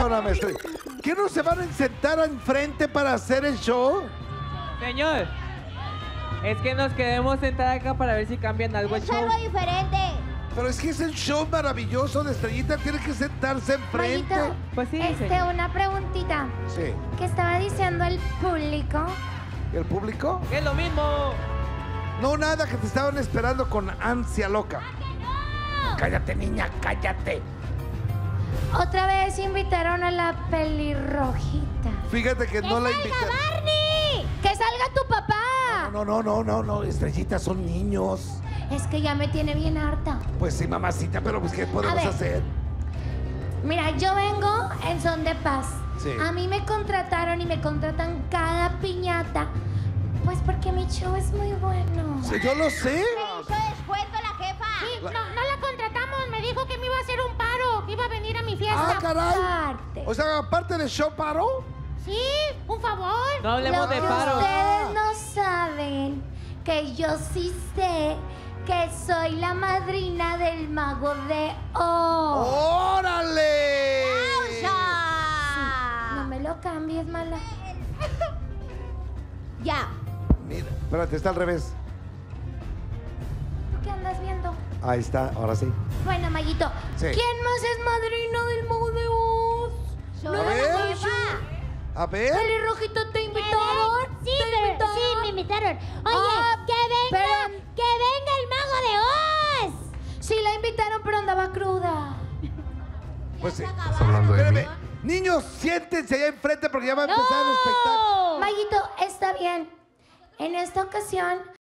perdóname. ¿Qué no se van a sentar enfrente para hacer el show? Señor, es que nos queremos sentar acá para ver si cambian algo el Es show. algo diferente. Pero es que es el show maravilloso de Estrellita. Tiene que sentarse enfrente. Mayito, Pues sí, señor. una preguntita. Sí. ¿Qué estaba diciendo el público? ¿Y el público? Es lo mismo. No, nada, que te estaban esperando con ansia loca. Cállate, niña, cállate. Otra vez invitaron a la pelirrojita. Fíjate que no la invitaron. ¡Barney! ¡Que salga tu papá! No, Estrellita, son niños. Es que ya me tiene bien harta. Pues sí, mamacita, pero pues ¿qué podemos ver. hacer? Mira, yo vengo en son de paz. Sí. A mí me contrataron y me contratan cada piñata. Pues porque mi show es muy bueno. Sí, yo lo sé. Me hizo descuento la jefa. No la contratamos, me dijo que me iba a hacer un paro, que iba a venir a mi fiesta. Ah, caray. Aparte. O sea, aparte del show paro. Sí, un favor. No hablemos Lo de que paro. ustedes no saben, que yo sí sé que soy la madrina del Mago de Oz. ¡Órale! No me lo cambies, mala. Ya. Mira, espérate, está al revés. ¿Tú qué andas viendo? Ahí está, ahora sí. Bueno, Mayito, Sí. ¿quién más es madrina del Mago de Oz? Soy A ver. la jefa. A ver. ¿Pelirrojita te invitaron? Sí, ¿Te pero invitaron? sí, me invitaron. Oye, Ah, que pero- venga el Mago de Oz. Sí, la invitaron, pero andaba cruda. Pues sí. ¿Estás hablando de mí? Espérame. Niños, siéntense allá enfrente porque ya va a empezar el espectáculo. Mayito, está bien. En esta ocasión